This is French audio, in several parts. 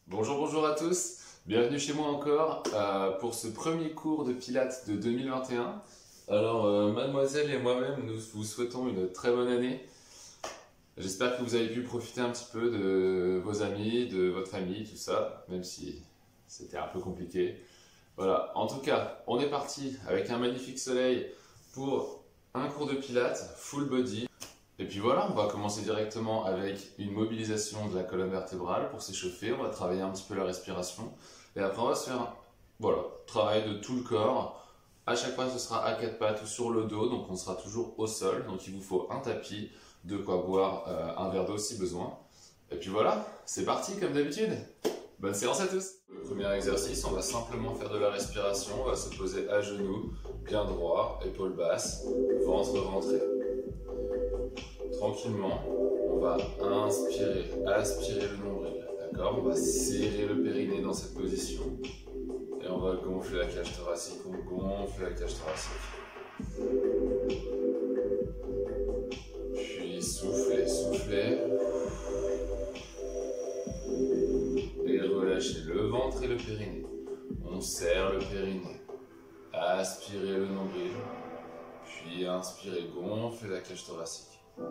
Bonjour à tous, bienvenue chez moi encore pour ce premier cours de Pilates de 2021. Alors mademoiselle et moi-même, nous vous souhaitons une très bonne année. J'espère que vous avez pu profiter un petit peu de vos amis, de votre famille, tout ça, même si c'était un peu compliqué. Voilà, en tout cas, on est parti avec un magnifique soleil pour un cours de Pilates, full body. Et puis voilà, on va commencer directement avec une mobilisation de la colonne vertébrale pour s'échauffer. On va travailler un petit peu la respiration. Et après, on va se faire, voilà, travail de tout le corps. À chaque fois, ce sera à quatre pattes ou sur le dos, donc on sera toujours au sol. Donc il vous faut un tapis, de quoi boire un verre d'eau si besoin. Et puis voilà, c'est parti comme d'habitude. Bonne séance à tous. Le premier exercice, on va simplement faire de la respiration. On va se poser à genoux, bien droit, épaules basses, ventre rentré. Tranquillement, on va inspirer, aspirer le nombril, d'accord? On va serrer le périnée dans cette position et on va gonfler la cage thoracique, on gonfle la cage thoracique. Puis soufflez, soufflez et relâchez le ventre et le périnée. On serre le périnée, aspirez le nombril, puis inspirez, gonflez la cage thoracique.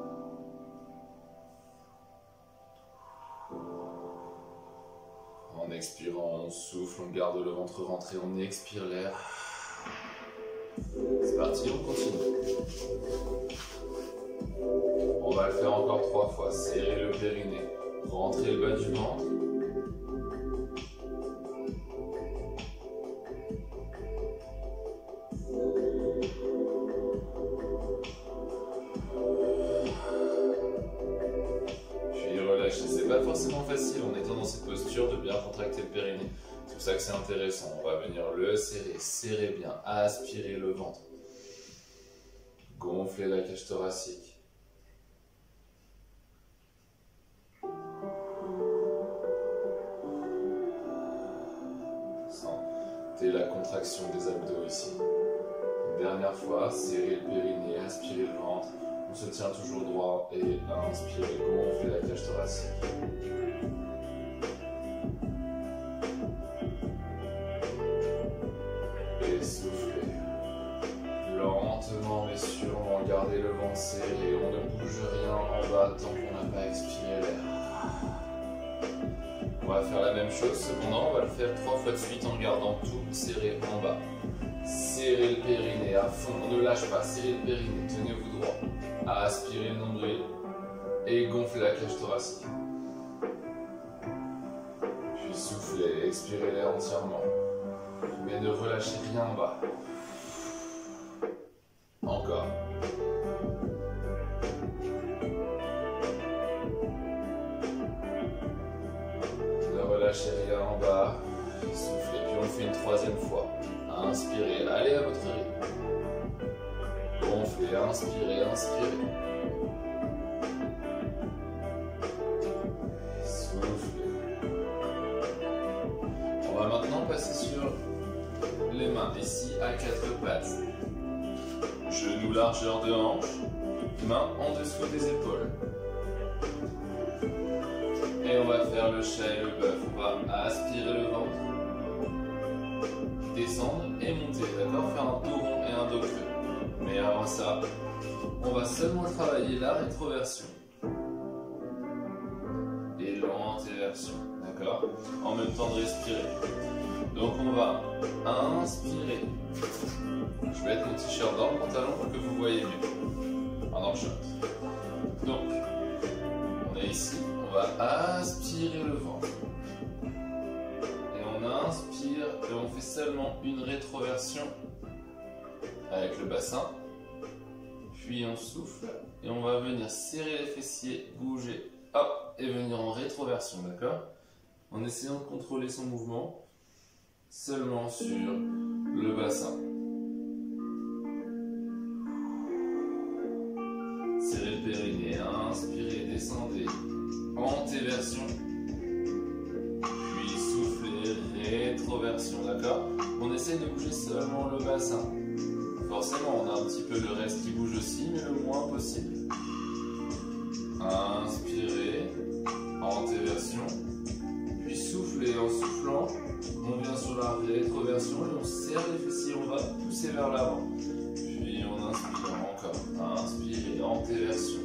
En expirant, on souffle, on garde le ventre rentré, on expire l'air. C'est parti, on continue. On va le faire encore 3 fois. Serrer le périnée, rentrer le bas du ventre. C'est pas forcément facile en étant dans cette posture de bien contracter le périnée. C'est pour ça que c'est intéressant. On va venir le serrer, serrer bien, aspirer le ventre. Gonfler la cage thoracique. Sentez la contraction des abdos ici. Une dernière fois, serrer le périnée, aspirer le ventre. On se tient toujours droit et inspirez, gonflez la cage thoracique. Et soufflez. Lentement mais sûrement, gardez le ventre serré. On ne bouge rien en bas tant qu'on n'a pas expiré l'air. On va faire la même chose, cependant on va le faire 3 fois de suite en gardant tout serré en bas. Serrez le périnée à fond, ne lâche pas, serrez le périnée, tenez-vous droit. Aspirez le nombril et gonflez la cage thoracique. Puis soufflez, expirez l'air entièrement. Mais ne relâchez rien en bas. Encore. Ne relâchez rien en bas. Soufflez, puis on le fait une 3e fois. Inspirez, allez à votre rythme. Gonflez, inspirez, inspirez. Soufflez. On va maintenant passer sur les mains, ici à 4 pattes. Genoux largeur de hanche, mains en dessous des épaules. Et on va faire le chat et le bœuf. On va aspirer le ventre, descendre et monter, d'accord? Faire un dos rond et un dos creux. Mais avant ça, on va seulement travailler la rétroversion et l'antéversion, d'accord? En même temps de respirer. Donc on va inspirer. Je vais mettre mon t-shirt dans le pantalon pour que vous voyez mieux. Dans le short. Donc, on est ici, on va aspirer le ventre. Et on inspire et on fait seulement une rétroversion avec le bassin, puis on souffle et on va venir serrer les fessiers, bouger, hop, et venir en rétroversion, d'accord? En essayant de contrôler son mouvement seulement sur le bassin. Serrez le périnée, inspirez, descendez, antéversion, puis soufflez, rétroversion, d'accord? On essaye de bouger seulement le bassin. Forcément, on a un petit peu le reste qui bouge aussi, mais le moins possible. Inspirez, antéversion, puis soufflez. et en soufflant, on vient sur la rétroversion et on serre les fessiers, on va pousser vers l'avant. Puis on inspire encore, inspire et antéversion.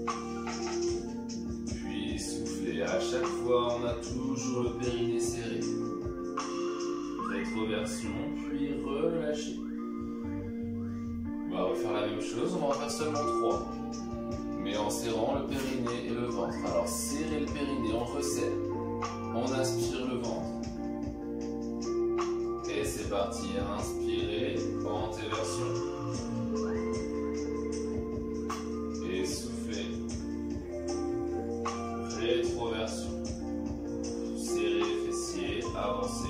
Puis souffler, à chaque fois on a toujours le périnée serré. Rétroversion, puis relâcher. On va refaire la même chose, on va en faire seulement 3. Mais en serrant le périnée et le ventre. Alors serrez le périnée, on resserre. On inspire le ventre. Et c'est parti, inspirez, antéversion. Et soufflez. Rétroversion. Serrez les fessiers, avancez.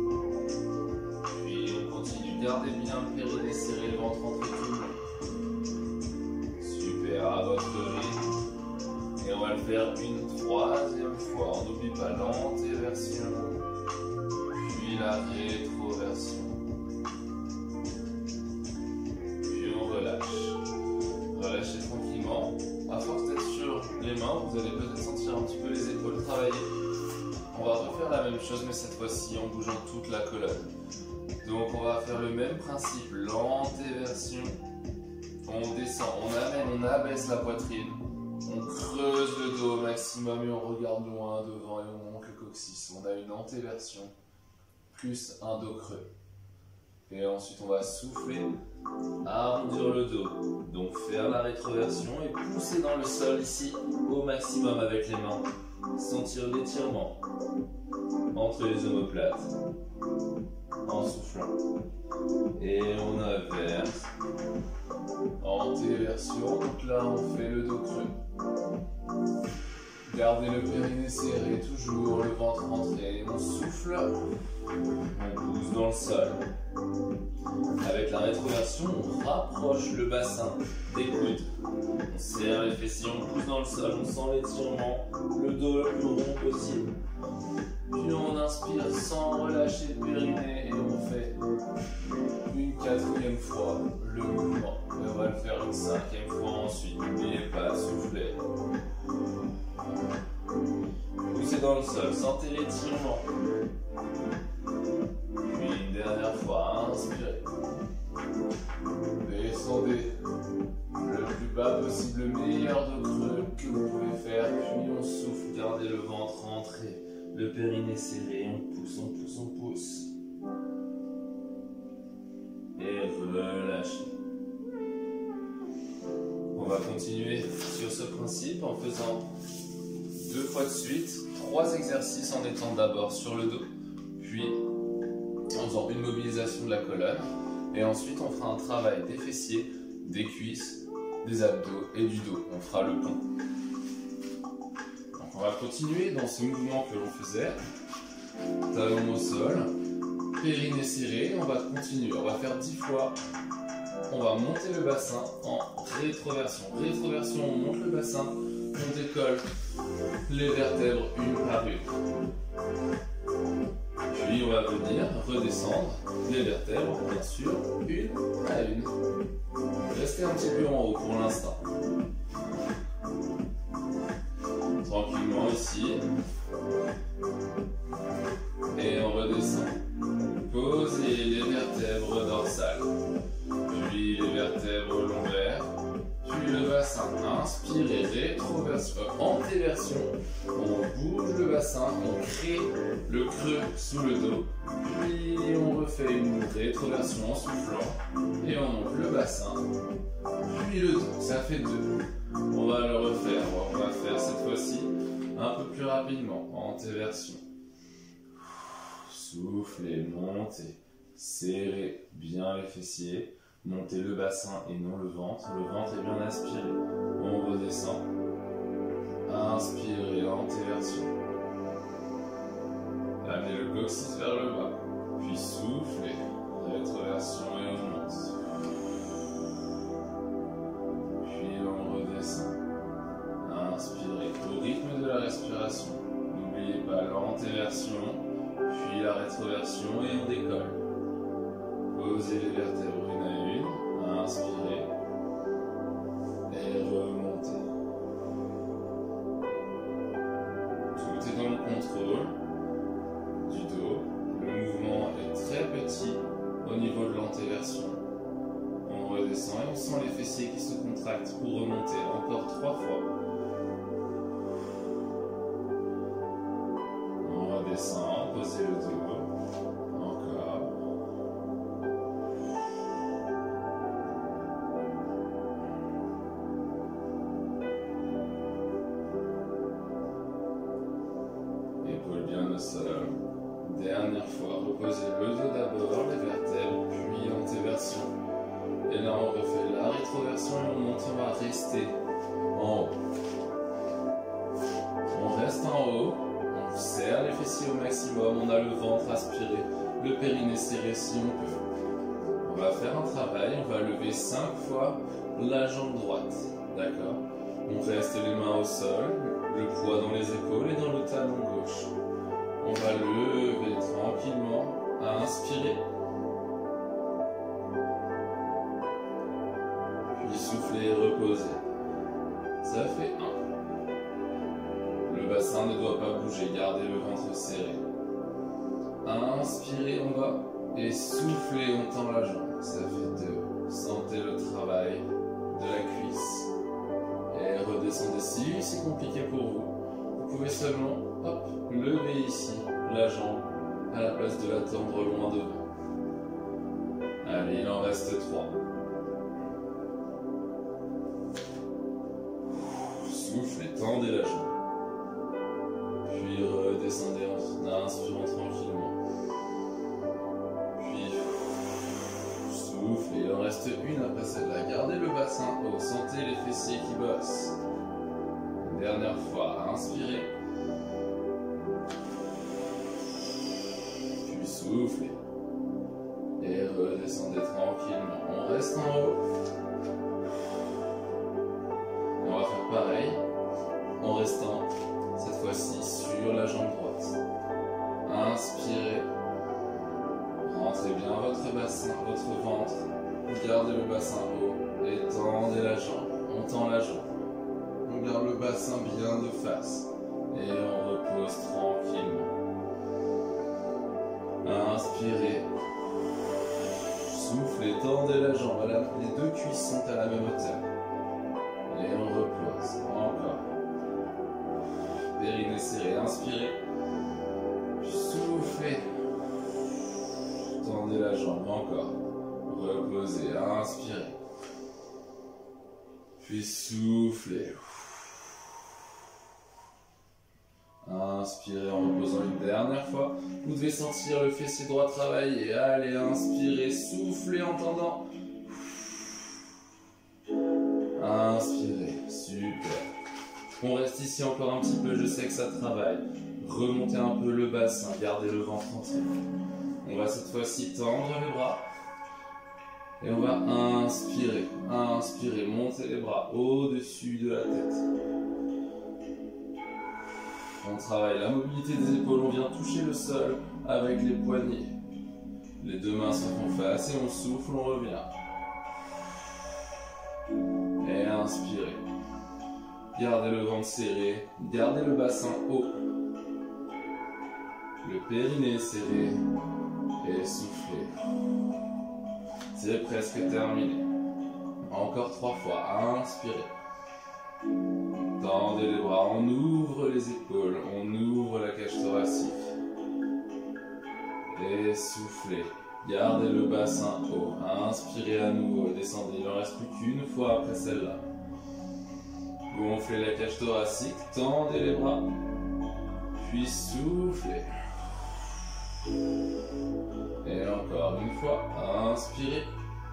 Puis on continue, gardez bien le périnée serré, le ventre entre tout le long. Super, à votre rythme. Et on va le faire une 3e fois. On n'oublie pas l'antéversion, puis la rétroversion. Puis on relâche. Relâchez tranquillement. À force d'être sur les mains, vous allez peut-être sentir un petit peu les épaules travailler. On va refaire la même chose, mais cette fois-ci en bougeant toute la colonne. Donc on va faire le même principe, l'antéversion. On descend, on amène, on abaisse la poitrine. On creuse le dos au maximum et on regarde loin devant et on monte le coccyx. On a une antéversion plus un dos creux. Et ensuite on va souffler, arrondir le dos. Donc faire la rétroversion et pousser dans le sol ici au maximum avec les mains. Sentir l'étirement entre les omoplates en soufflant. Et on inverse. Antéversion, donc là on fait le dos creux. Gardez le périnée serré, toujours le ventre rentré. On souffle, on pousse dans le sol. Avec la rétroversion, on rapproche le bassin des coudes. On serre les fessiers, on pousse dans le sol, on sent l'étirement, le dos le plus rond possible. Puis on inspire sans relâcher le périnée et on fait une 4e fois le mouvement. Et on va le faire une 5e fois ensuite. N'oubliez pas, soufflez. Poussez dans le sol, sentez l'étirement. Puis une dernière fois, inspirez. Descendez le plus bas possible, le meilleur de creux que vous pouvez faire. Puis on souffle, gardez le ventre rentré, le périnée serré, on pousse, on pousse, on pousse. Et relâchez. On va continuer sur ce principe en faisant 2 fois de suite, 3 exercices en étant d'abord sur le dos, puis en faisant une mobilisation de la colonne, et ensuite on fera un travail des fessiers, des cuisses, des abdos et du dos. On fera le pont. Donc on va continuer dans ce mouvement que l'on faisait, talon au sol, périnée serré, on va continuer, on va faire 10 fois. On va monter le bassin en rétroversion. Rétroversion, on monte le bassin, on décolle les vertèbres une par une. Puis on va venir redescendre les vertèbres, bien sûr, une à une. Restez un petit peu en haut pour l'instant. Tranquillement ici. Et on redescend. Posez les vertèbres dorsales. Puis les vertèbres lombaires, puis le bassin. Inspirez, rétroversion, antéversion. On bouge le bassin, on crée le creux sous le dos. Puis on refait une rétroversion en soufflant. Et on monte le bassin, puis le dos. Ça fait 2. On va le refaire. On va faire cette fois-ci un peu plus rapidement. Antéversion. Soufflez, montez. Serrez bien les fessiers. Montez le bassin et non le ventre. Le ventre est bien aspiré. On redescend. Inspirez, antéversion. Amenez le coccyx vers le bas. Puis soufflez. Rétroversion et on monte. Puis on redescend. Inspirez au rythme de la respiration. N'oubliez pas l'antéversion. Puis la rétroversion et on décolle. Posez les vertèbres une à une, inspirez et remontez. Tout est dans le contrôle. petit au niveau de l'antéversion. On redescend et on sent les fessiers qui se contractent pour remonter encore 3 fois. On redescend, posez le dos. Encore. Épaules bien au sol. Dernière fois, reposez le dos d'abord, les vertèbres, puis antéversion. Et là, on refait la rétroversion et on monte, on va rester en haut. On reste en haut, on serre les fessiers au maximum, on a le ventre aspiré, le périnée serré si on peut. On va faire un travail, on va lever 5 fois la jambe droite, d'accord? On reste les mains au sol, le poids dans les épaules et dans le talon gauche. On va lever tranquillement, inspirer. Puis souffler et reposer. Ça fait 1. Le bassin ne doit pas bouger, gardez le ventre serré. Inspirez en bas et soufflez, on tend la jambe. Ça fait 2. Sentez le travail de la cuisse. Et redescendez si c'est compliqué pour vous. Vous pouvez seulement, hop, lever ici la jambe à la place de la tendre loin devant. Allez, il en reste 3. Soufflez, tendez la jambe. Puis redescendez en inspirant tranquillement. Puis soufflez, il en reste une après celle-là. Gardez le bassin haut, sentez les fessiers qui bossent. Dernière fois, inspirez. Puis soufflez. Et redescendez tranquillement. On reste en haut. Et on va faire pareil, en restant cette fois-ci sur la jambe droite. Inspirez. Rentrez bien votre bassin, votre ventre. Gardez le bassin haut et tendez la jambe. On tend la jambe. On garde le bassin bien de face et on repose tranquillement. Inspirez. Soufflez, tendez la jambe. Les 2 cuisses sont à la même hauteur. Et on repose. Encore. Périnée serré. Inspirez. Soufflez. Tendez la jambe. Encore. Reposez. Inspirez. Puis soufflez. Inspirez en reposant une dernière fois. Vous devez sentir le fessier droit travailler. Allez, inspirez, soufflez en tendant. Inspirez, super. On reste ici encore un petit peu, je sais que ça travaille. Remontez un peu le bassin, gardez le ventre entier. On va cette fois-ci tendre les bras. Et on va inspirer, inspirer, monter les bras au-dessus de la tête. On travaille la mobilité des épaules, on vient toucher le sol avec les poignets. Les 2 mains se font face et on souffle, on revient. Et inspirez. Gardez le ventre serré, gardez le bassin haut. Le périnée serré et soufflez. C'est presque terminé. Encore 3 fois. Inspirez. Tendez les bras, on ouvre les épaules, on ouvre la cage thoracique. Et soufflez. Gardez le bassin haut. Inspirez à nouveau, descendez. Il n'en reste plus qu'une fois après celle-là. Gonflez la cage thoracique, tendez les bras. Puis soufflez. Et encore une fois, inspirez.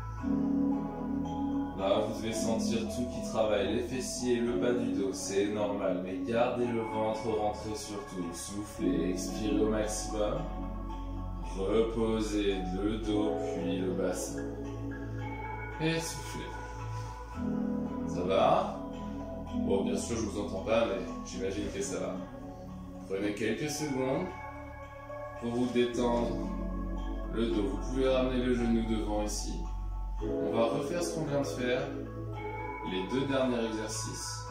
Là, vous devez sentir tout qui travaille, les fessiers, le bas du dos, c'est normal. Mais gardez le ventre rentré surtout. Soufflez, expirez au maximum. Reposez le dos, puis le bassin. Et soufflez. Ça va? Bon, bien sûr, je vous entends pas, mais j'imagine que ça va. Prenez quelques secondes pour vous détendre le dos. Vous pouvez ramener le genou devant ici. On va refaire ce qu'on vient de faire, les 2 derniers exercices,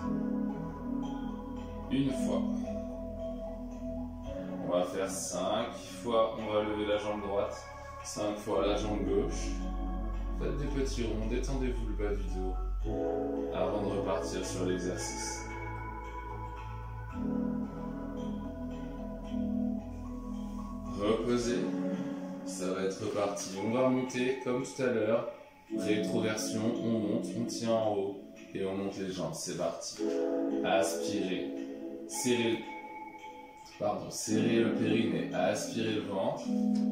une fois. On va faire 5 fois, on va lever la jambe droite, 5 fois la jambe gauche. Faites des petits ronds, détendez-vous le bas du dos avant de repartir sur l'exercice. Reposez, ça va être reparti. On va monter comme tout à l'heure. Rétroversion, on monte, on tient en haut et on monte les jambes. C'est parti. Aspirez, serrez le périnée, aspirez le ventre.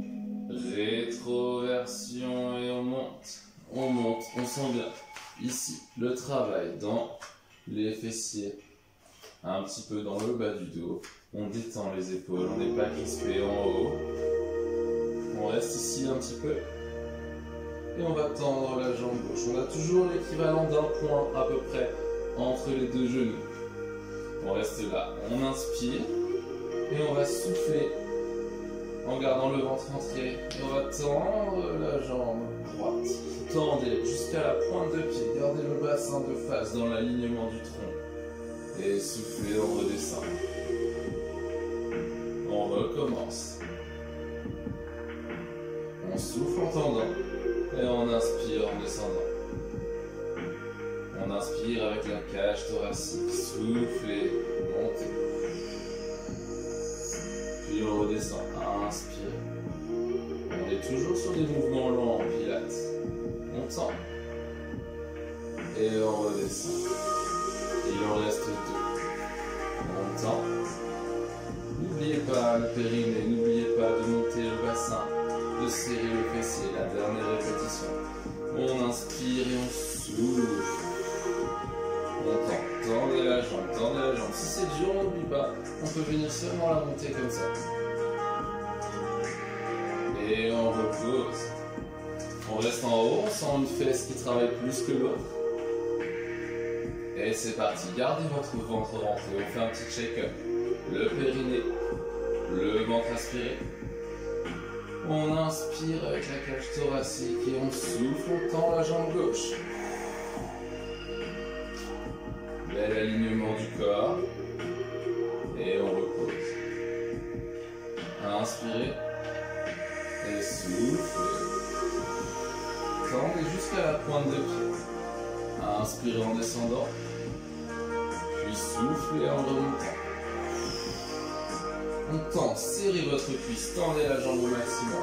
Rétroversion et on monte, on sent bien. Ici, le travail dans les fessiers, un petit peu dans le bas du dos. On détend les épaules, on n'est pas crispé en haut. On reste ici un petit peu. Et on va tendre la jambe gauche. On a toujours l'équivalent d'un point à peu près entre les deux genoux. On reste là. On inspire et on va souffler en gardant le ventre entier. Et on va tendre la jambe droite. Tendez jusqu'à la pointe de pied. Gardez le bassin de face dans l'alignement du tronc. Et soufflez, on redescend. On recommence. On souffle en tendant. Et on inspire en descendant. On inspire avec la cage thoracique. Soufflez, montez. Puis on redescend. Inspire. On est toujours sur des mouvements lents en pilates. On tend. Et on redescend. Il en reste 2. On tend. N'oubliez pas le périnée, n'oubliez pas de monter le bassin, de serrer le fessier, la dernière répétition. On inspire et on souffle. On tend, tendez la jambe, tendez la jambe. Si c'est dur, on n'oublie pas, on peut venir seulement la monter comme ça. Et on repose. On reste en haut, on sent une fesse qui travaille plus que l'autre. Et c'est parti, gardez votre ventre rentré, on fait un petit check-up. Le périnée, le ventre aspiré. On inspire avec la cage thoracique et on souffle, on tend la jambe gauche. Bel alignement du corps. Et on repose. Inspirez. Et soufflez. Tendez jusqu'à la pointe de pied. Inspirez en descendant. Puis soufflez en remontant. On tend, serrez votre cuisse, tendez la jambe au maximum.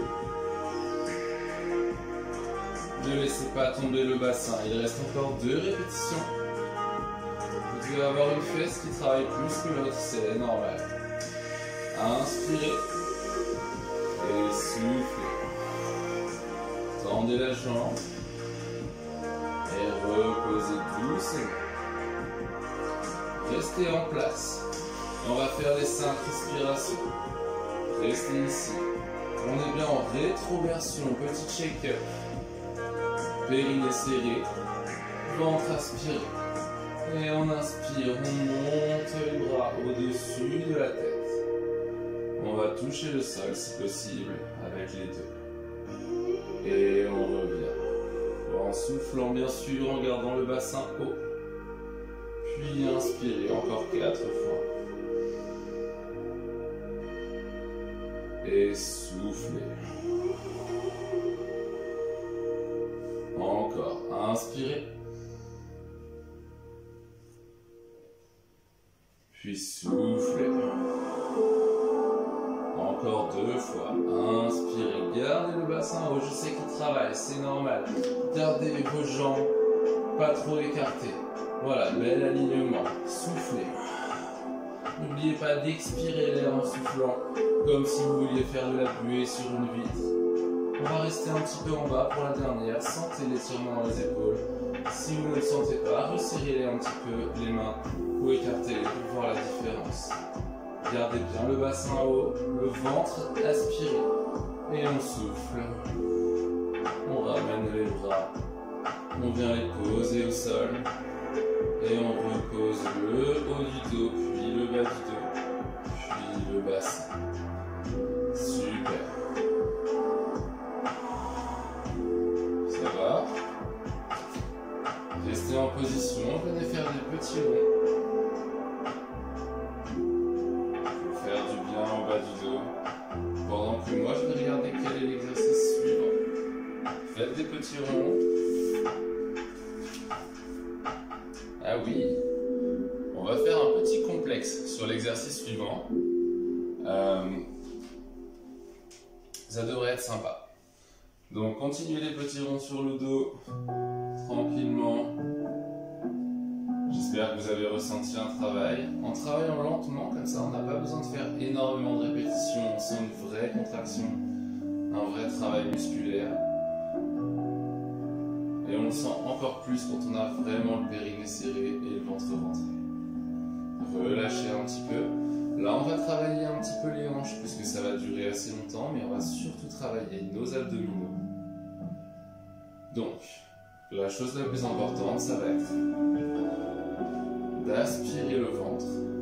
Ne laissez pas tomber le bassin, il reste encore 2 répétitions. Vous devez avoir une fesse qui travaille plus que l'autre, c'est normal. Inspirez et soufflez. Tendez la jambe et reposez doucement. Restez en place. On va faire les 5 respirations. Restez ici. On est bien en rétroversion. Petit check-up. Périnée serré. Ventre aspiré. Et on inspire. On monte les bras au-dessus de la tête. On va toucher le sol si possible avec les deux. Et on revient. En soufflant bien sûr, en gardant le bassin haut. Puis inspirez encore 4 fois. Et soufflez. Encore. Inspirez. Puis soufflez. Encore 2 fois. Inspirez. Gardez le bassin haut. Je sais qu'il travaille. C'est normal. Gardez vos jambes pas trop écartées. Voilà. Bel alignement. Soufflez. N'oubliez pas d'expirer l'air en soufflant, comme si vous vouliez faire de la buée sur une vitre. On va rester un petit peu en bas pour la dernière. Sentez l'étirement dans les épaules. Si vous ne le sentez pas, resserrez-les un petit peu les mains ou écartez-les pour voir la différence. Gardez bien le bassin haut, le ventre aspiré. Et on souffle. On ramène les bras. On vient les poser au sol. Et on repose le haut du dos, puis le bas du dos, puis le bassin. Super. Ça va? Restez en position, venez faire des petits ronds. Pour faire du bien au bas du dos. Pendant que moi je vais regarder quel est l'exercice petits ronds. Ah oui, on va faire un petit complexe sur l'exercice suivant. Ça devrait être sympa. Donc continuez les petits ronds sur le dos, tranquillement. J'espère que vous avez ressenti un travail. En travaillant lentement, comme ça, on n'a pas besoin de faire énormément de répétitions. On sent une vraie contraction, un vrai travail musculaire. Et on le sent encore plus quand on a vraiment le périnée serré et le ventre rentré. Relâchez un petit peu. Là, on va travailler un petit peu les hanches, puisque ça va durer assez longtemps, mais on va surtout travailler nos abdominaux. Donc, la chose la plus importante, ça va être d'aspirer le ventre.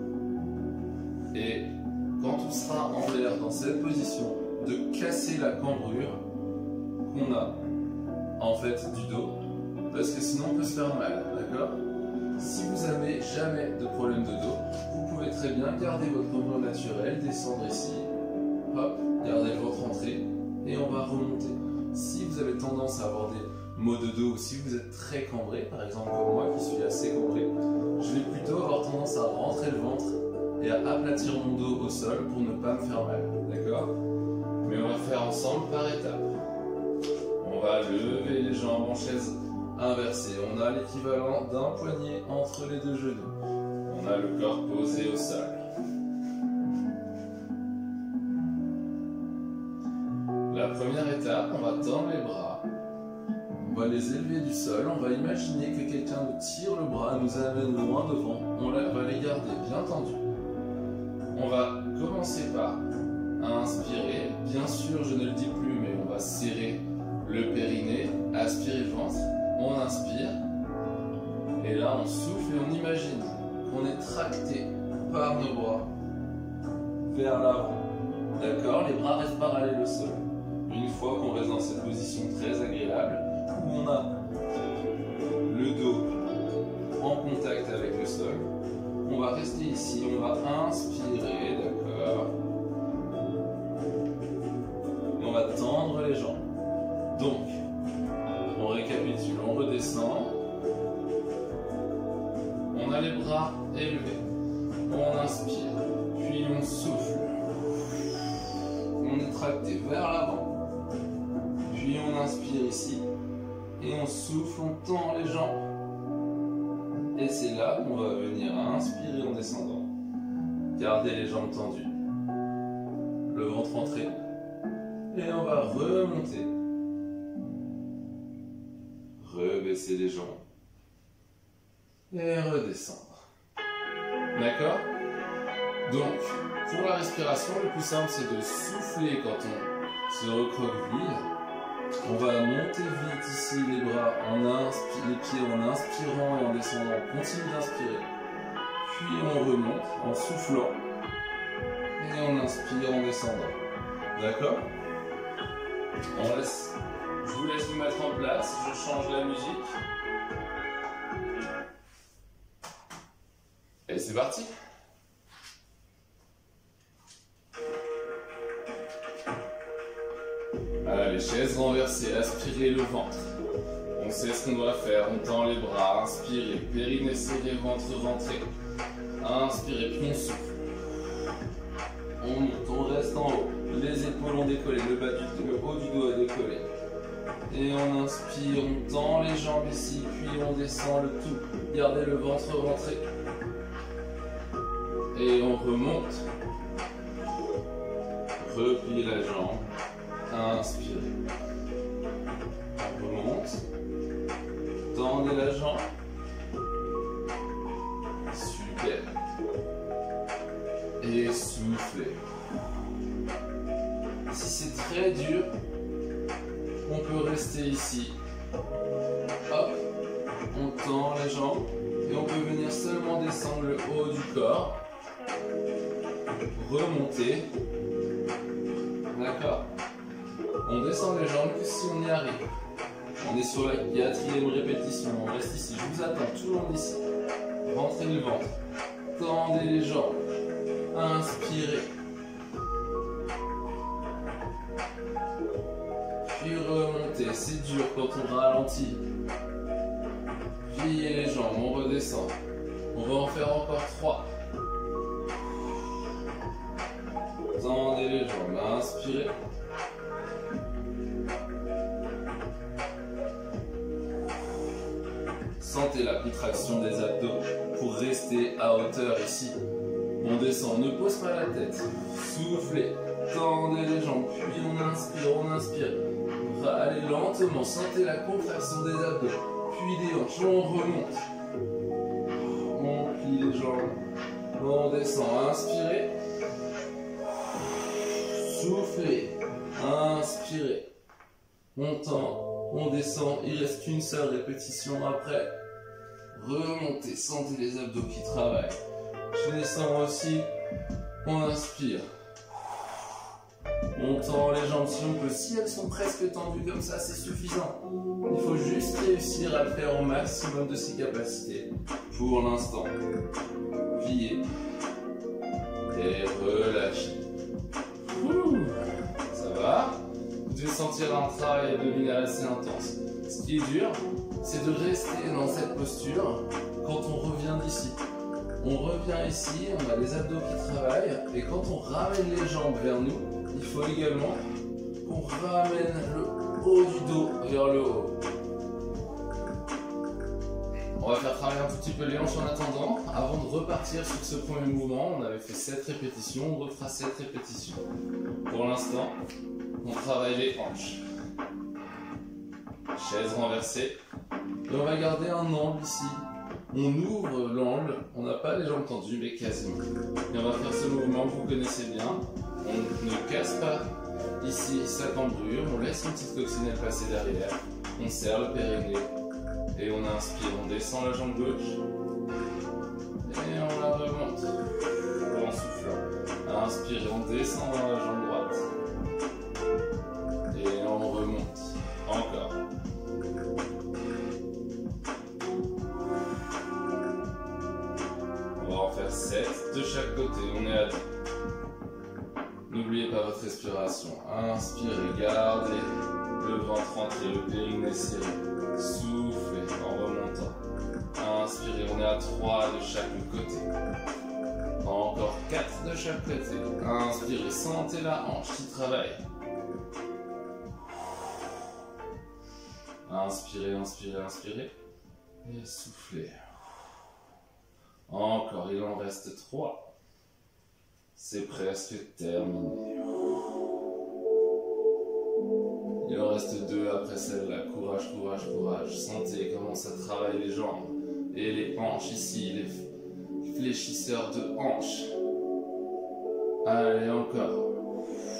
Et quand on sera en l'air dans cette position, de casser la cambrure qu'on a en fait du dos, parce que sinon on peut se faire mal, d'accord? Si vous n'avez jamais de problème de dos, vous pouvez très bien garder votre cambrure naturelle, descendre ici, hop, garder le ventre rentré, et on va remonter. Si vous avez tendance à avoir des maux de dos, ou si vous êtes très cambré, par exemple comme moi qui suis assez cambré, je vais plutôt avoir tendance à rentrer le ventre et à aplatir mon dos au sol pour ne pas me faire mal, d'accord? Mais on va faire ensemble par étapes. On va lever les jambes en chaise inversée. On a l'équivalent d'un poignet entre les deux genoux. On a le corps posé au sol. La première étape, on va tendre les bras. On va les élever du sol. On va imaginer que quelqu'un nous tire le bras, nous amène loin devant. On va les garder bien tendus. On va commencer par inspirer. Bien sûr, je ne le dis plus, mais on va serrer le périnée, aspirer le ventre. On inspire. Et là, on souffle et on imagine qu'on est tracté par nos bras vers l'avant. D'accord? Les bras restent parallèles au sol. Une fois qu'on reste dans cette position très agréable, où on a le dos en contact avec le sol, on va rester ici, on va inspirer, d'accord? Et on va tendre les jambes. Donc, on récapitule, on redescend, on a les bras élevés, on inspire, puis on souffle, on est tracté vers l'avant, puis on inspire ici, et on souffle, on tend les jambes. Et c'est là qu'on va venir inspirer en descendant. Gardez les jambes tendues, le ventre rentré, et on va remonter. Rebaisser les jambes et redescendre. D'accord? Donc, pour la respiration, le plus simple c'est de souffler quand on se recroqueville. On va monter vite ici les bras, les pieds en inspirant et en descendant. On continue d'inspirer. Puis on remonte en soufflant et on inspire en descendant. D'accord? Je vous laisse vous mettre en place, je change la musique. Et c'est parti! Allez, chaises renversées, aspirez le ventre. On sait ce qu'on doit faire, on tend les bras, inspirez, périnée serré, ventre rentré. Inspirez, puis on souffle. On monte, on reste en haut. Les épaules ont décollé, le haut du dos a décollé. Et on inspire, on tend les jambes ici, puis on descend le tout. Gardez le ventre rentré. Et on remonte. Repliez la jambe. Inspirez. On remonte. Tendez la jambe. Super. Et soufflez. Si c'est très dur, on peut rester ici. Hop, on tend les jambes et on peut venir seulement descendre le haut du corps. Remonter. D'accord? On descend les jambes que si on y arrive. On est sur la 4e répétition. On reste ici. Je vous attends tout le long d'ici. Rentrez le ventre. Tendez les jambes. Inspirez. Puis remontez, c'est dur quand on ralentit. Pliez les jambes, on redescend. On va en faire encore 3. Tendez les jambes, inspirez. Sentez la contraction des abdos pour rester à hauteur ici. On descend, ne pose pas la tête. Soufflez, tendez les jambes, puis on inspire. Allez lentement, sentez la contraction des abdos, puis des hanches, on remonte. On plie les jambes, on descend, inspirez. Soufflez, inspirez. On tend, on descend, il reste qu'une seule répétition après. Remontez, sentez les abdos qui travaillent. Je descends aussi, on inspire. On tend les jambes si on peut. Si elles sont presque tendues comme ça, c'est suffisant. Il faut juste réussir à le faire au maximum de ses capacités. Pour l'instant, pliez et relâchez. Ça va? Vous devez sentir un travail abdominal assez intense. Ce qui est dur, c'est de rester dans cette posture quand on revient d'ici. On revient ici, on a les abdos qui travaillent, et quand on ramène les jambes vers nous, il faut également qu'on ramène le haut du dos vers le haut. On va faire travailler un tout petit peu les hanches en attendant. Avant de repartir sur ce premier mouvement, on avait fait 7 répétitions, on refera 7 répétitions. Pour l'instant, on travaille les hanches. Chaise renversée. Et on va garder un angle ici. On ouvre l'angle, on n'a pas les jambes tendues, mais quasiment. Et on va faire ce mouvement que vous connaissez bien. On ne casse pas ici sa cambrure, on laisse une petite coccinelle passer derrière. On serre le périnée. Et on inspire, on descend la jambe gauche. Et on la remonte. En soufflant. Inspire, on descend dans la jambe droite. Et on remonte. Encore. On va en faire 7 de chaque côté, on est à 2. N'oubliez pas votre respiration. Inspirez, gardez le ventre entier, le périnée serré. Soufflez en remontant. Inspirez, on est à 3 de chaque côté. Encore 4 de chaque côté. Inspirez, sentez la hanche qui travaille. Inspirez, inspirez, inspirez. Et soufflez. Encore, il en reste 3. C'est presque terminé. Il en reste 2 après celle-là. Courage, courage, courage. Sentez comment ça travaille les jambes. Et les hanches ici, les fléchisseurs de hanches. Allez, encore.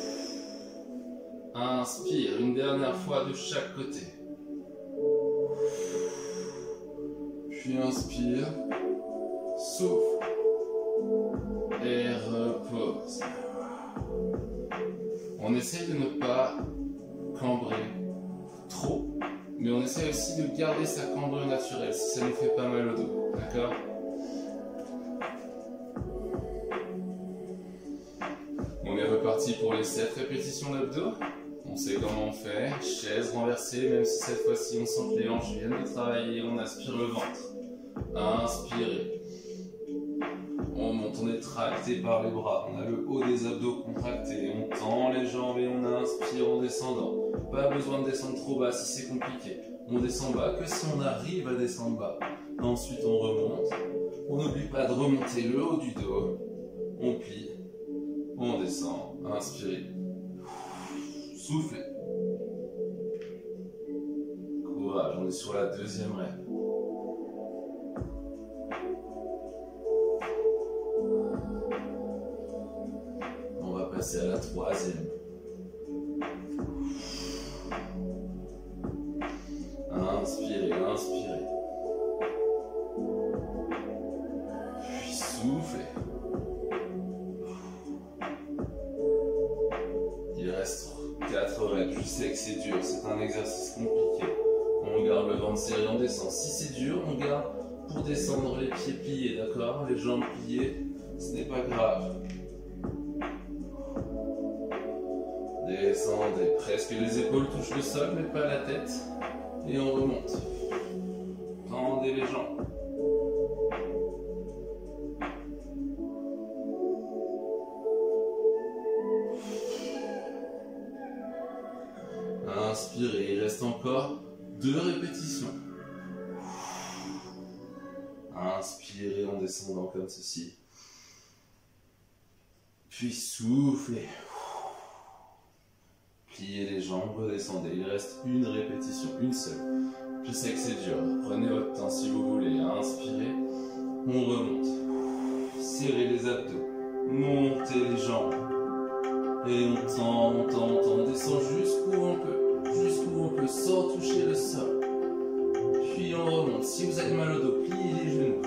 Inspire, une dernière fois de chaque côté. Puis inspire. Souffle. Et repose. On essaye de ne pas cambrer trop, mais on essaie aussi de garder sa cambrure naturelle si ça nous fait pas mal au dos, d'accord? On est reparti pour les 7 répétitions d'abdos. On sait comment on fait, chaise renversée, même si cette fois-ci on sent que les hanches viennent de travailler, on aspire le ventre. Inspirez. On monte, on est tracté par les bras, on a le haut des abdos contracté, on tend les jambes et on inspire en descendant. Pas besoin de descendre trop bas si c'est compliqué. On descend bas que si on arrive à descendre bas. Ensuite on remonte. On n'oublie pas de remonter le haut du dos. On plie. On descend. Inspirez. Soufflez. Courage, on est sur la 2e règle. On va passer à la 3e. Inspirez, inspirez. Puis soufflez. Il reste 4 règles. Je sais que c'est dur, c'est un exercice compliqué. On garde le ventre serré, on descend. Si c'est dur, on garde pour descendre les pieds pliés, d'accord? Les jambes pliées, ce n'est pas grave. Descendez, presque les épaules touchent le sol, mais pas la tête. Et on remonte. Tendez les jambes. Inspirez, il reste encore 2 répétitions. Inspirez en descendant comme ceci. Puis soufflez. Pliez les jambes, redescendez. Il reste une répétition, une seule. Je sais que c'est dur. Prenez votre temps si vous voulez. Inspirez. On remonte. Serrez les abdos. Montez les jambes. Et on tend, on tend, on tend. On descend jusqu'où on peut. Jusqu'où on peut sans toucher le sol. Puis on remonte. Si vous avez mal au dos, pliez les genoux.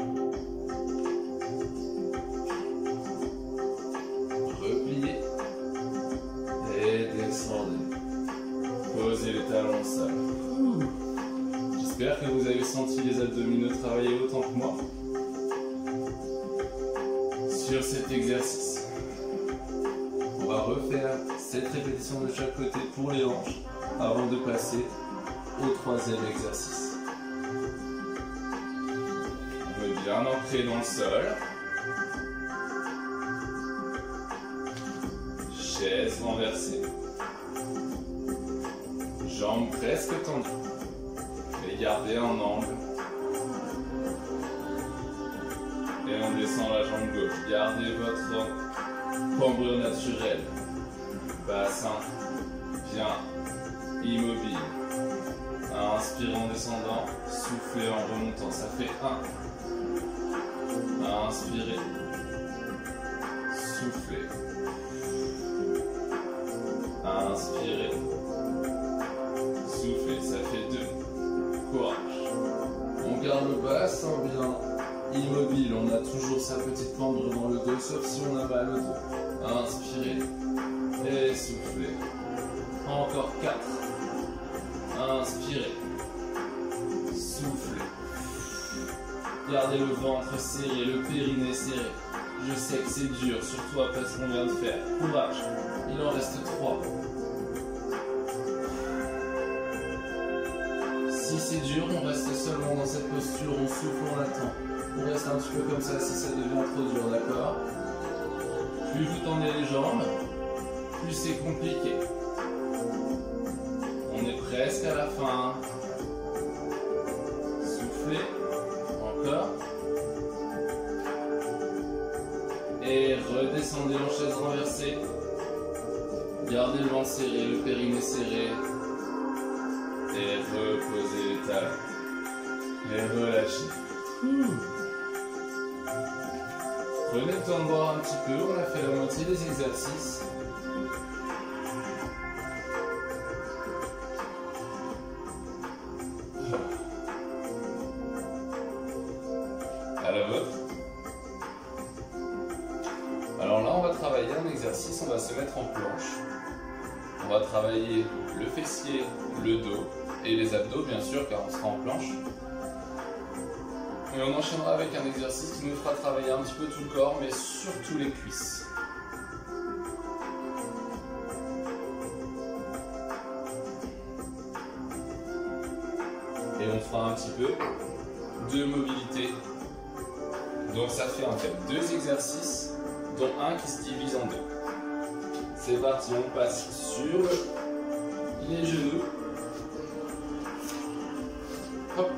Repliez. Et descendez. Posez les talons au sol. J'espère que vous avez senti les abdominaux travailler autant que moi sur cet exercice. On va refaire 7 répétitions de chaque côté pour les hanches avant de passer au 3e exercice. On est bien ancré dans le sol. Chaise renversée. Jambes presque tendues. Et gardez un angle. Et on descend la jambe gauche. Gardez votre cambrure naturelle. Bassin bien immobile. Inspirez en descendant. Soufflez en remontant. Ça fait 1. Inspirez. Soufflez. Inspirez. Soufflez. Ça fait 2. Courage. On garde le bassin bien immobile. On a toujours sa petite cambrure dans le dos, sauf si on a mal au dos. Inspirez et soufflez. Encore 4. Inspirez. Soufflez. Gardez le ventre serré, le périnée serré. Je sais que c'est dur, surtout après ce qu'on vient de faire. Courage. Il en reste 3. Si c'est dur, on reste seulement dans cette posture, on souffle, on attend. On reste un petit peu comme ça si ça devient trop dur, d'accord? Plus vous tendez les jambes, plus c'est compliqué. On est presque à la fin. Soufflez, encore. Et redescendez en chaise renversée. Gardez le ventre serré, le périnée serré. Et reposez les talons. Et relâchez. Prenez le temps de boire un petit peu. On a fait la moitié des exercices. À la vôtre. Alors là, on va travailler un exercice. On va se mettre en planche. On va travailler le fessier, le dos et les abdos, bien sûr, car on sera en planche. Et on enchaînera avec un exercice qui nous fera travailler un petit peu tout le corps, mais surtout les cuisses. Et on fera un petit peu de mobilité. Donc ça fait en fait 2 exercices, dont un qui se divise en 2. C'est parti, on passe sur les genoux. Hop.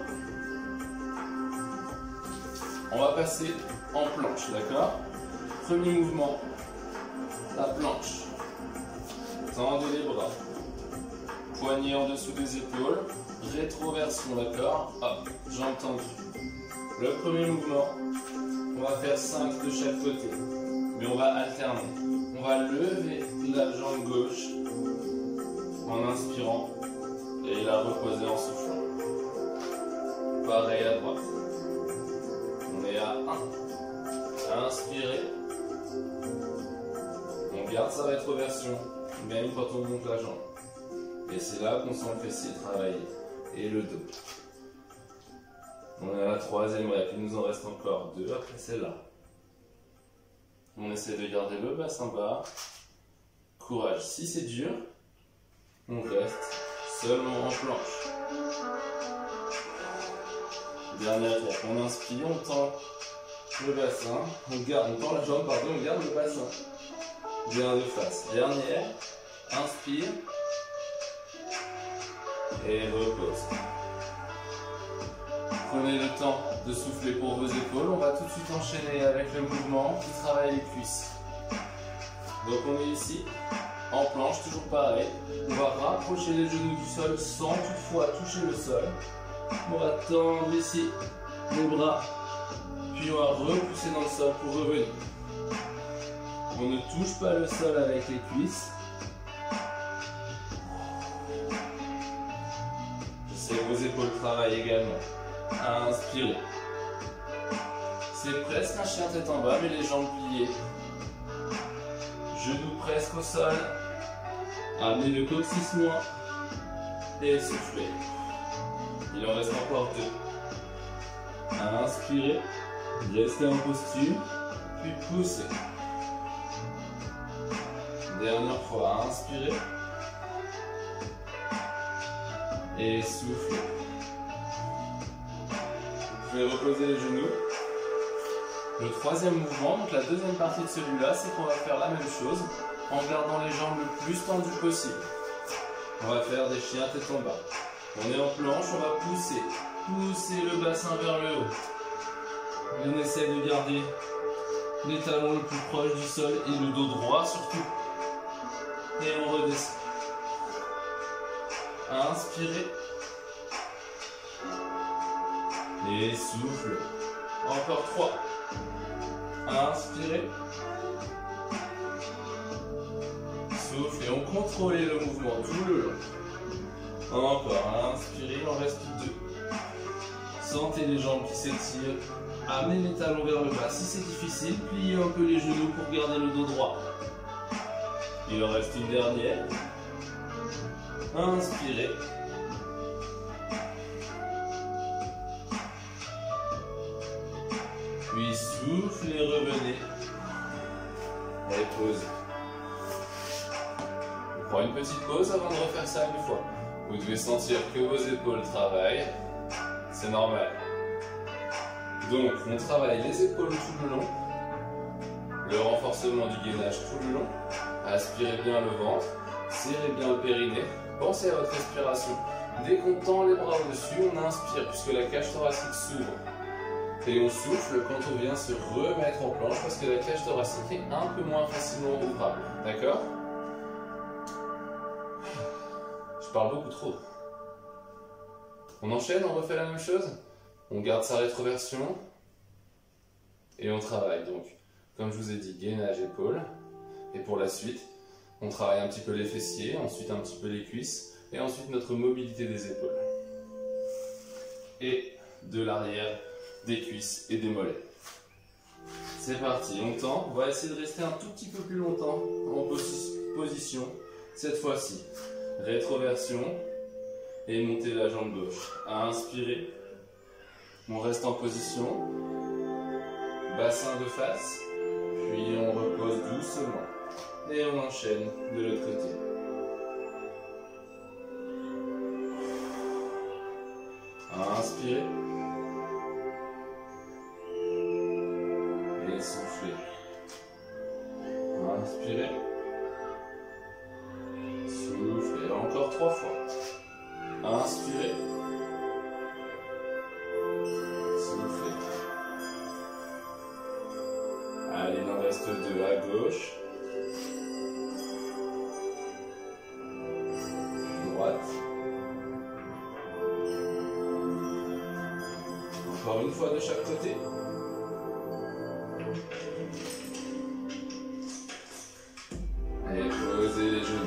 On va passer en planche, d'accord? Premier mouvement, la planche. Tendez les bras. Poignets en dessous des épaules. Rétroversion, d'accord? Hop, jambes tendues. Le premier mouvement, on va faire 5 de chaque côté. Mais on va alterner. On va lever la jambe gauche en inspirant et la reposer en soufflant. Pareil à droite. On est à 1. Inspirez. On garde sa rétroversion, même quand on monte la jambe. Et c'est là qu'on sent le fessier travailler. Et le dos. On est à la 3e rep. Il nous en reste encore 2 après celle-là. On essaie de garder le bassin bas. Courage. Si c'est dur, On reste seulement en planche. Dernière étape, on inspire, on tend le bassin, on tend la jambe, pardon, on garde le bassin. Bien de face. Dernière, inspire et repose. Prenez le temps de souffler pour vos épaules. On va tout de suite enchaîner avec le mouvement qui travaille les cuisses. Donc on est ici, en planche, toujours pareil. On va rapprocher les genoux du sol sans toutefois toucher le sol. On va tendre ici les bras, puis on va repousser dans le sol pour revenir. On ne touche pas le sol avec les cuisses. Je sais que vos épaules travaillent également. Inspirez. C'est presque un chien tête en bas, mais les jambes pliées. Genoux presque au sol. Amenez le coccyx loin. Et soufflez. Il en reste encore deux. Inspirez. Restez en posture. Puis poussez. Dernière fois, inspirez. Et soufflez. Vous pouvez reposer les genoux. Le troisième mouvement, donc la deuxième partie de celui-là, c'est qu'on va faire la même chose en gardant les jambes le plus tendues possible. On va faire des chiens tête en bas. On est en planche, on va pousser. Pousser le bassin vers le haut. Et on essaie de garder les talons le plus proches du sol et le dos droit surtout. Et on redescend. Inspirez. Et souffle. Encore 3. Inspirez. Souffle et on contrôle le mouvement tout le long. Encore. Inspirez, il en reste 2. Sentez les jambes qui s'étirent. Amenez les talons vers le bas. Si c'est difficile, pliez un peu les genoux pour garder le dos droit. Il en reste une dernière. Inspirez. Puis souffle et revenez. Et posez. On prend une petite pause avant de refaire ça une fois. Vous devez sentir que vos épaules travaillent. C'est normal. Donc, on travaille les épaules tout le long. Le renforcement du gainage tout le long. Aspirez bien le ventre. Serrez bien le périnée. Pensez à votre respiration. Dès qu'on tend les bras au-dessus, on inspire puisque la cage thoracique s'ouvre. Et on souffle quand on vient se remettre en planche parce que la cage thoracique est un peu moins facilement ouvrable. D'accord? Je parle beaucoup trop. On enchaîne, on refait la même chose. On garde sa rétroversion. Et on travaille donc, comme je vous ai dit, gainage épaule. Et pour la suite, on travaille un petit peu les fessiers, ensuite un petit peu les cuisses. Et ensuite notre mobilité des épaules. Et de l'arrière, des cuisses et des mollets. C'est parti, on tend. On va essayer de rester un tout petit peu plus longtemps en position. Cette fois-ci, rétroversion et montez la jambe gauche. Inspirez. On reste en position. Bassin de face. Puis on repose doucement. Et on enchaîne de l'autre côté. Inspirez. Et soufflez. Inspirez. Soufflez. Encore 3 fois. Inspirez. Soufflez. Allez, il en reste 2 à gauche. Droite. Encore une fois de chaque côté. Et posez les genoux.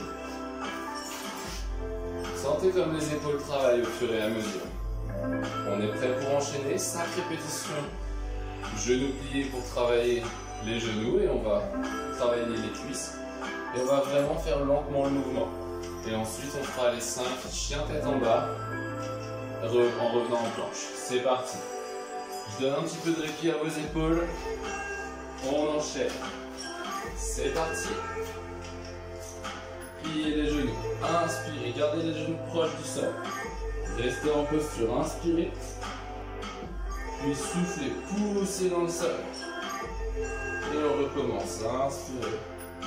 Sentez comme les épaules travaillent au fur et à mesure. On est prêt pour enchaîner. 5 répétitions. Genoux pliés pour travailler les genoux. Et on va travailler les cuisses. Et on va vraiment faire lentement le mouvement. Et ensuite on fera les 5 chiens tête en bas. En revenant en planche. C'est parti. Je donne un petit peu de répit à vos épaules. On enchaîne. C'est parti. Pliez les genoux. Inspirez. gardez les genoux proches du sol. Restez en posture, inspirez. Puis soufflez, poussez dans le sol. Et on recommence, inspirez.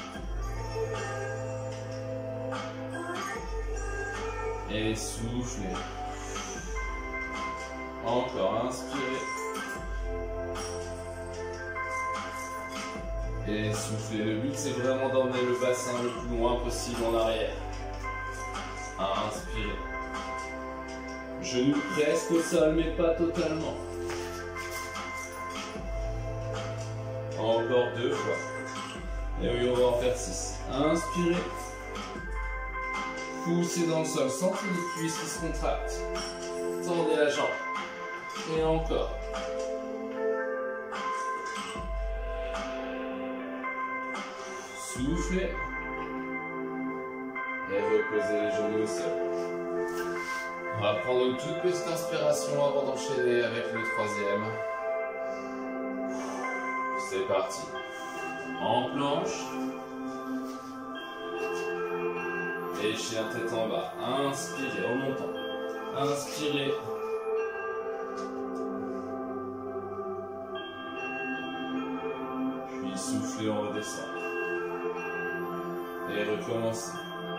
Et soufflez. Encore, inspirez. Et soufflez. Le but, c'est vraiment d'emmener le bassin le plus loin possible en arrière. Inspirez. Genoux presque au sol, mais pas totalement. Encore 2 fois. Et oui, on va en faire 6. Inspirez. Poussez dans le sol, sentez les cuisses qui se contractent. Tendez la jambe. Et encore. Soufflez. Et reposez les genoux au sol. On va prendre une toute petite inspiration avant d'enchaîner avec le troisième. C'est parti. En planche. Et chien tête en bas. Inspirez, remontant. Inspirez. Puis soufflez, on redescend. Et recommencez.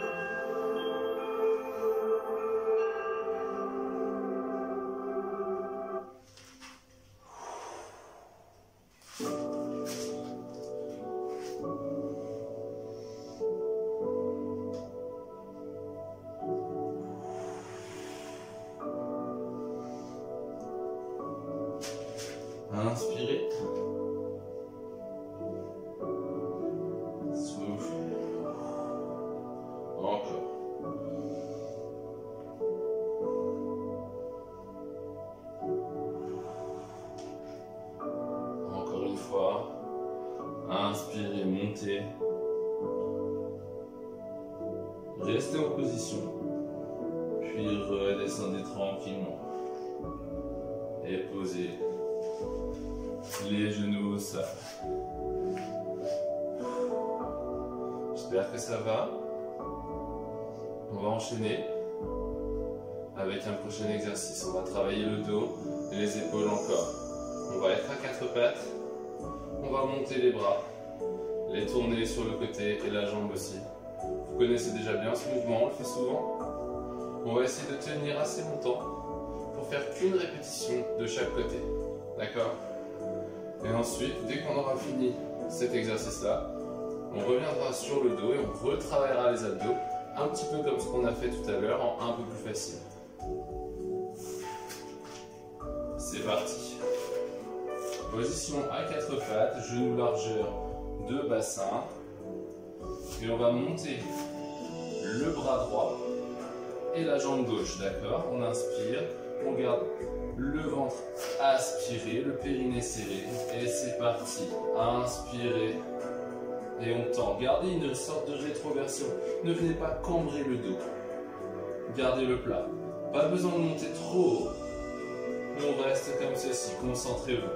Inspirez. Soufflez. Encore. Encore une fois. Inspirez, montez. Restez en position. Puis redescendez tranquillement. Et posez les genoux au sol. J'espère que ça va. On va enchaîner avec un prochain exercice. On va travailler le dos et les épaules encore. On va être à 4 pattes. On va monter les bras, les tourner sur le côté et la jambe aussi. Vous connaissez déjà bien ce mouvement, on le fait souvent. On va essayer de tenir assez longtemps pour faire qu'une répétition de chaque côté. D'accord ? Et ensuite, dès qu'on aura fini cet exercice-là, on reviendra sur le dos et on retravaillera les abdos, un petit peu comme ce qu'on a fait tout à l'heure, en un peu plus facile. C'est parti. Position à 4 pattes, genoux largeur de bassin. Et on va monter le bras droit et la jambe gauche, d'accord? On inspire, on garde le ventre aspiré, le périnée serré. Et c'est parti. Inspirez. Et on tend. Gardez une sorte de rétroversion. Ne venez pas cambrer le dos. Gardez le plat. Pas besoin de monter trop haut. On reste comme ceci. Concentrez-vous.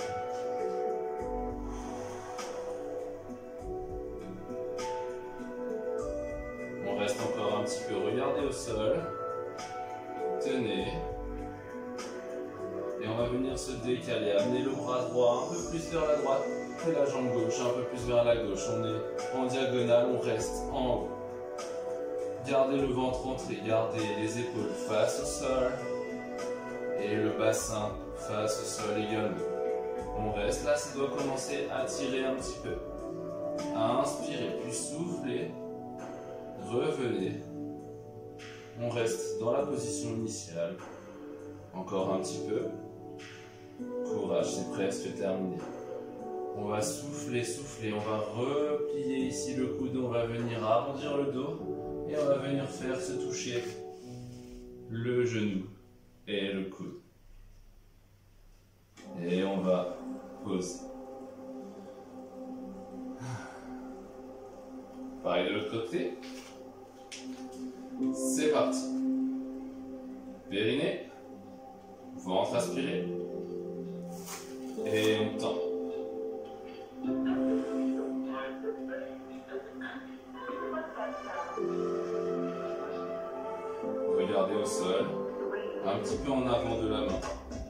On reste encore un petit peu. Regardez au sol. Tenez. Et on va venir se décaler. Amener le bras droit un peu plus vers la droite. Et la jambe gauche un peu plus vers la gauche. On est en diagonale, on reste en haut. Gardez le ventre entré, gardez les épaules face au sol. Et le bassin face au sol également. On reste là, ça doit commencer à tirer un petit peu. Inspirez, puis soufflez. Revenez. On reste dans la position initiale. Encore un petit peu. Courage, c'est presque terminé. On va souffler, souffler, on va replier ici le coude, on va venir arrondir le dos et on va venir faire se toucher le genou et le coude. Et on va poser. Pareil de l'autre côté. C'est parti. Périnée, ventre aspiré et on tend. gardez au sol, un petit peu en avant de la main.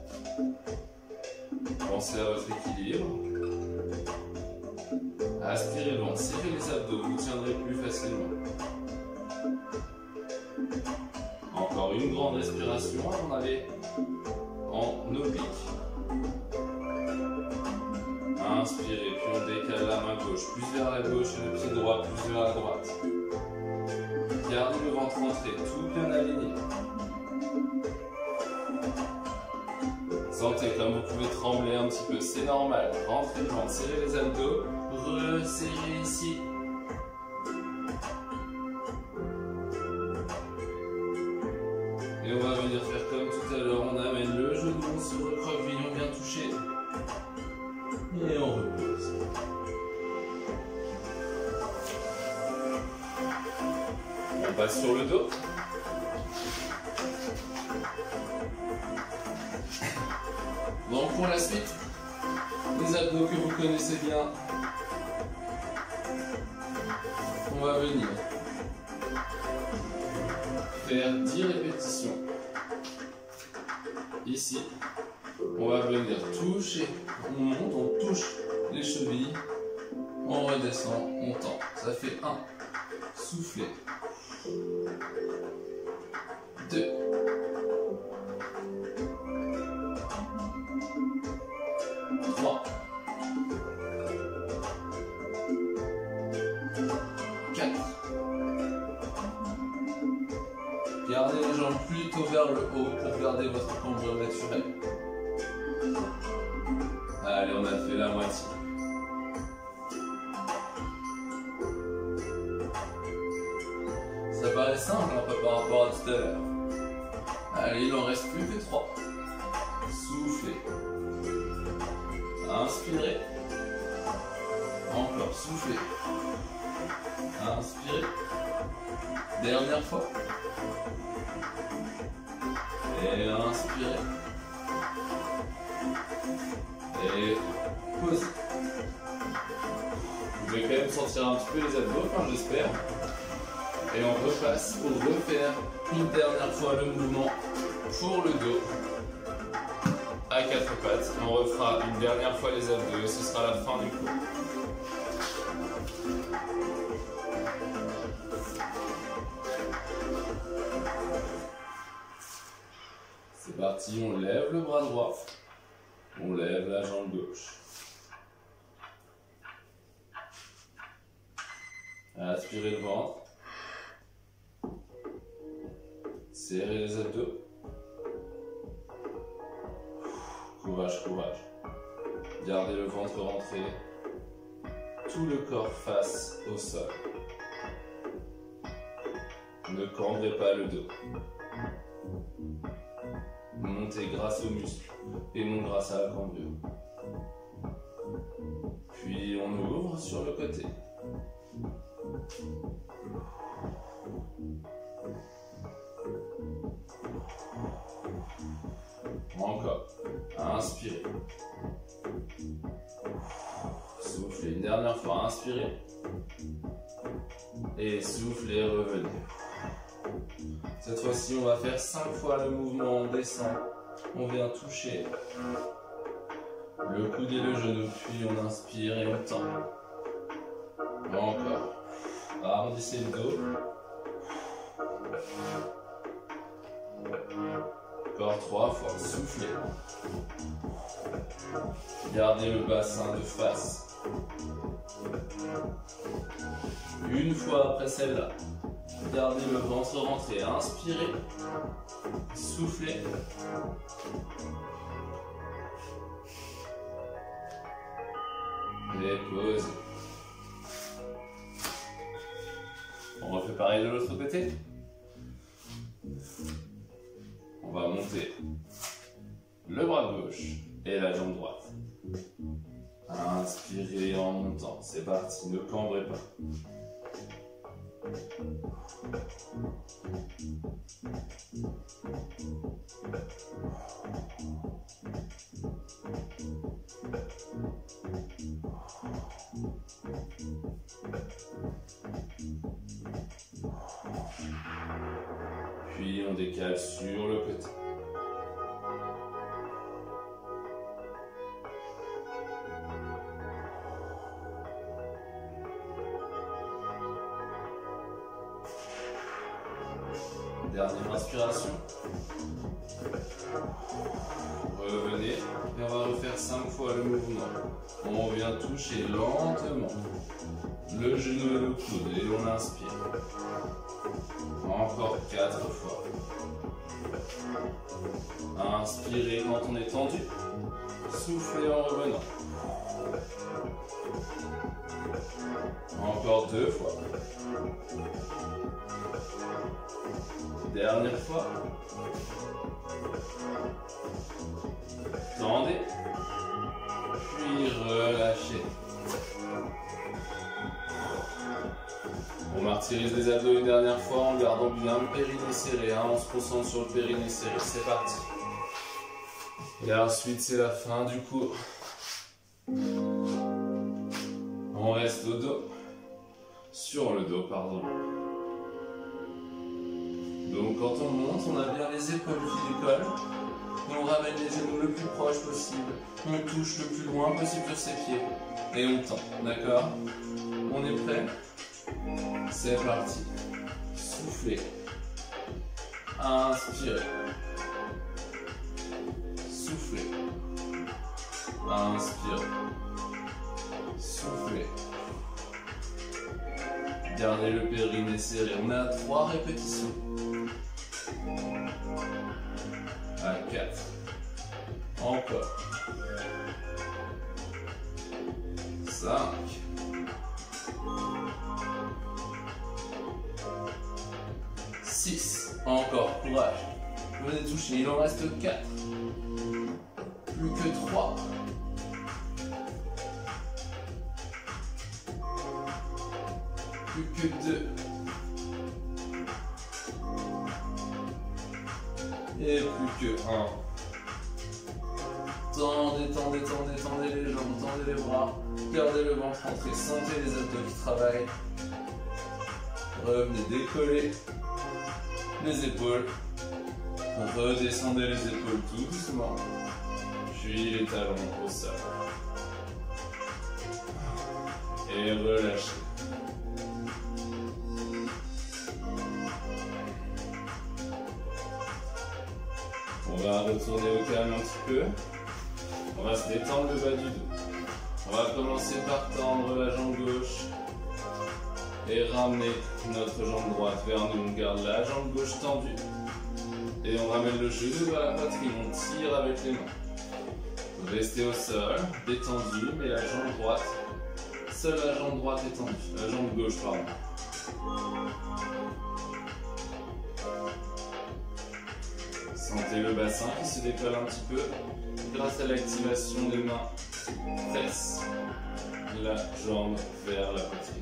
Pensez à votre équilibre. Aspirez le ventre, serrez les abdos, vous tiendrez plus facilement. Encore une grande respiration avant d'aller en oblique. Inspirez, puis on décale la main gauche, plus vers la gauche et le pied droit, plus vers la droite. Gardez le ventre rentré, tout bien aligné. Sentez comme vous pouvez trembler un petit peu, c'est normal. Rentrez le ventre, serrez les abdos, resserrez ici. Et on va venir faire comme tout à l'heure, on amène le genou, on se recroqueville, on vient toucher. Et on repose. On passe sur le dos. Donc pour la suite, les abdos que vous connaissez bien, on va venir faire 10 répétitions. Ici, on va venir toucher, on monte, on touche les chevilles, on redescend, on tend. Ça fait 1, soufflez, 2, 3, 4. Gardez les jambes plutôt vers le haut pour garder votre cambrure naturelle. Allez, on a fait la moitié. Ça paraît simple un peu par rapport à tout à l'heure. Allez, il en reste plus que 3. Soufflez. Inspirez. Encore, soufflez. Inspirez. Dernière fois. Et inspirez. Et posez. Vous pouvez quand même sentir un petit peu les abdos, enfin j'espère. Et on repasse pour refaire une dernière fois le mouvement pour le dos à 4 pattes. Et on refera une dernière fois les abdos et ce sera la fin du cours. C'est parti, on lève le bras droit, on lève la jambe gauche. Aspirez le ventre. Serrez les abdos. Courage, courage. Gardez le ventre rentré. Tout le corps face au sol. Ne cambrez pas le dos. Montez grâce aux muscles et non grâce à la cambrure. Puis on ouvre sur le côté. Encore. Inspirez. Soufflez une dernière fois. Inspirez. Et soufflez, revenez. Cette fois-ci, on va faire 5 fois le mouvement. On descend. On vient toucher le coude et le genou. Puis on inspire et on tend. Encore. Arrondissez le dos. Encore 3 fois. Soufflez. Gardez le bassin de face. Une fois après celle-là. Gardez le ventre rentré. Inspirez. Soufflez. Et posez. On refait pareil de l'autre côté. On va monter le bras gauche et la jambe droite. Inspirez en montant. C'est parti, ne cambrez pas. puis on décale sur le côté. Dernière inspiration. Revenez et on va refaire 5 fois le mouvement. On vient toucher lentement le genou et le coude et on inspire. Encore 4 fois. Inspirez quand on est tendu. Soufflez en revenant. Encore 2 fois. Dernière fois. Tendez. Puis relâchez. On martyrise les abdos une dernière fois en gardant bien le périnée serré. On se concentre sur le périnée serré. C'est parti. Et ensuite, c'est la fin du cours. On reste au dos. Sur le dos, pardon. Donc quand on monte, on a bien les épaules qui décollent. On ramène les genoux le plus proche possible. On touche le plus loin possible sur ses pieds. Et on tend, d'accord? On est prêt? C'est parti. Soufflez. Inspirez. Soufflez. Inspirez. Soufflez. Gardez le périnée serré. On est à 3 répétitions. À 4. Encore. 5. 6. Encore, courage. Venez toucher, il en reste 4. Plus que 3. Plus que 2. Et plus que 1. Tendez, tendez, tendez, tendez les jambes, tendez les bras. Gardez le ventre rentré, sentez les abdos qui travaillent. Revenez décoller les épaules. Redescendez les épaules tout doucement. Puis les talons au sol. Et relâchez. On va retourner au calme un petit peu. On va se détendre le bas du dos. On va commencer par tendre la jambe gauche et ramener notre jambe droite vers nous. On garde la jambe gauche tendue et on ramène le genou vers la poitrine. On tire avec les mains. Restez au sol, détendu, mais la jambe droite, seule la jambe droite est tendue. La jambe gauche, pardon. Sentez le bassin qui se décolle un petit peu grâce à l'activation des mains. Presse la jambe vers la poitrine.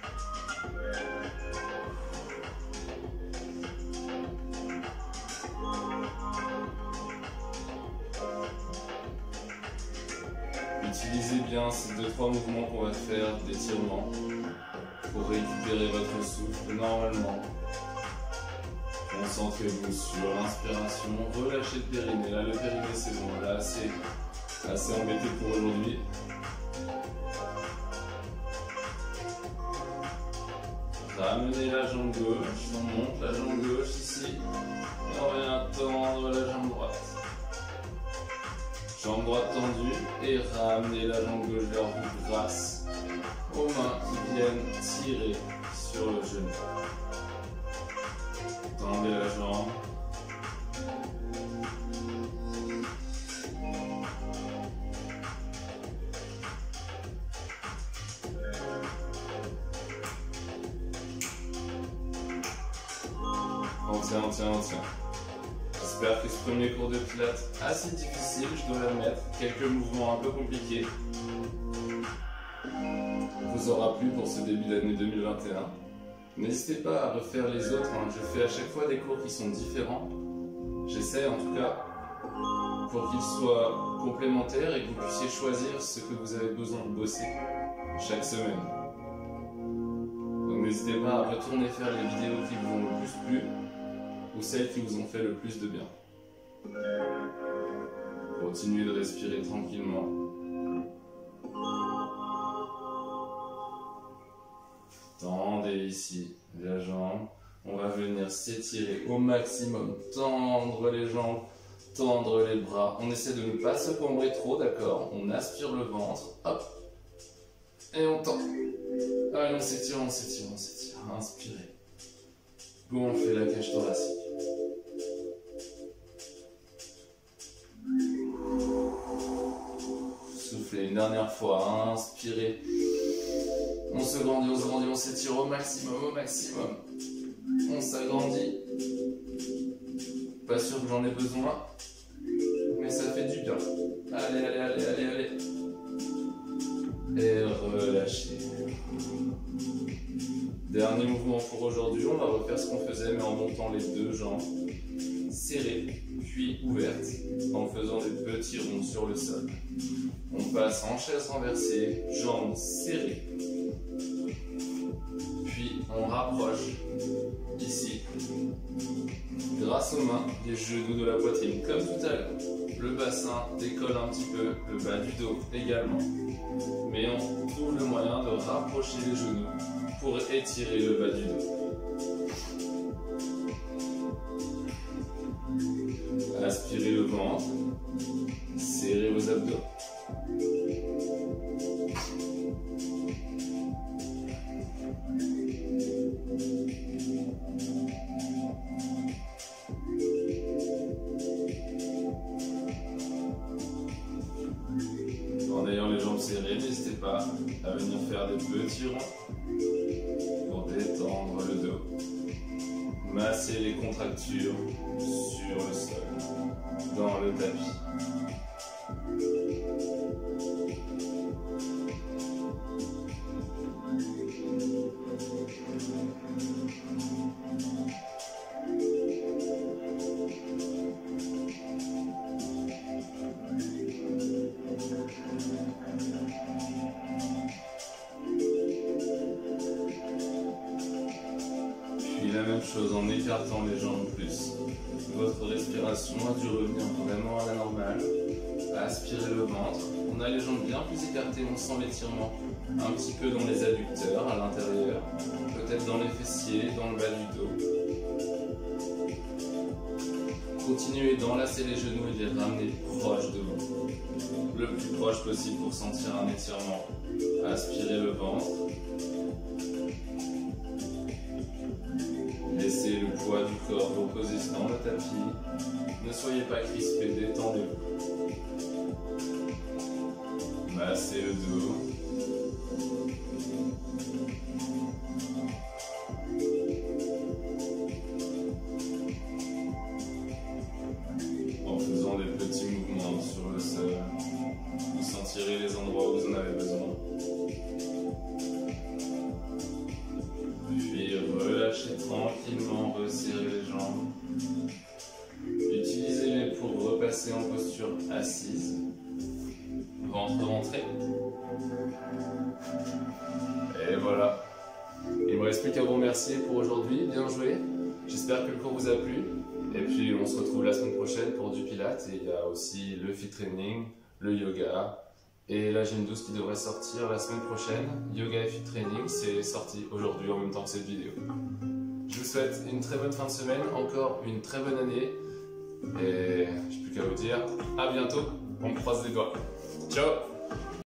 Utilisez bien ces 2-3 mouvements qu'on va faire d'étirement pour récupérer votre souffle normalement. Concentrez-vous sur l'inspiration, relâchez le périnée. Là, le périnée, c'est bon, là, assez embêté pour aujourd'hui. Ramenez la jambe gauche, on monte la jambe gauche ici, et on vient tendre la jambe droite. Jambe droite tendue, et ramenez la jambe gauche vers vous grâce aux mains qui viennent tirer sur le genou. Tendez la jambe. On tient. J'espère que ce premier cours de pilates, assez difficile, je dois l'admettre, quelques mouvements un peu compliqués, vous aura plu pour ce début d'année 2021. N'hésitez pas à refaire les autres, je fais à chaque fois des cours qui sont différents. J'essaie en tout cas pour qu'ils soient complémentaires et que vous puissiez choisir ce que vous avez besoin de bosser chaque semaine. Donc n'hésitez pas à retourner faire les vidéos qui vous ont le plus plu ou celles qui vous ont fait le plus de bien. Continuez de respirer tranquillement. Tendez ici la jambe. On va venir s'étirer au maximum, tendre les jambes, tendre les bras. On essaie de ne pas se cambrer trop, d'accord? On aspire le ventre, hop, et on tend. Allez, on s'étire, on s'étire, on s'étire. Inspirez. Gonflez la cage thoracique. Soufflez une dernière fois, inspirez. On se grandit, on s'étire au maximum, au maximum. On s'agrandit. Pas sûr que j'en ai besoin, mais ça fait du bien. Allez, allez, allez, allez, allez. Et relâchez. Dernier mouvement pour aujourd'hui, on va refaire ce qu'on faisait mais en montant les deux jambes serrées, puis ouvertes, en faisant des petits ronds sur le sol. On passe en chaise renversée, jambes serrées, puis on rapproche ici, grâce aux mains, les genoux de la poitrine, comme tout à l'heure. Le bassin décolle un petit peu, le bas du dos également. Mais on trouve le moyen de rapprocher les genoux pour étirer le bas du dos. Aspirez le ventre, serrez vos abdos. En ayant les jambes serrées, n'hésitez pas à venir faire des petits ronds pour détendre le dos. Massez les contractures sur le sol, dans le tapis. La même chose en écartant les jambes plus. Votre respiration a dû revenir vraiment à la normale. Aspirez le ventre. On a les jambes bien plus écartées, on sent l'étirement un petit peu dans les adducteurs à l'intérieur, peut-être dans les fessiers, dans le bas du dos. Continuez d'enlacer les genoux et de les ramener proches de vous, le plus proche possible pour sentir un étirement. Aspirez le ventre. Laissez le poids du corps reposer dans le tapis. Ne soyez pas crispés, détendez-vous. Massez le dos. En faisant des petits mouvements sur le sol, vous sentirez les endroits où vous en avez besoin. Puis relâchez tranquillement, resserrez les jambes. Utilisez-les pour repasser en posture assise. Ventre rentré. Et voilà. Il ne me reste plus qu'à vous remercier pour aujourd'hui. Bien joué. J'espère que le cours vous a plu. Et puis on se retrouve la semaine prochaine pour du pilates. Et il y a aussi le fit training, le yoga. Et la gym douce qui devrait sortir la semaine prochaine. Yoga et fit training, c'est sorti aujourd'hui en même temps que cette vidéo. Je vous souhaite une très bonne fin de semaine, encore une très bonne année. Et je n'ai plus qu'à vous dire à bientôt. On me croise les doigts. Ciao!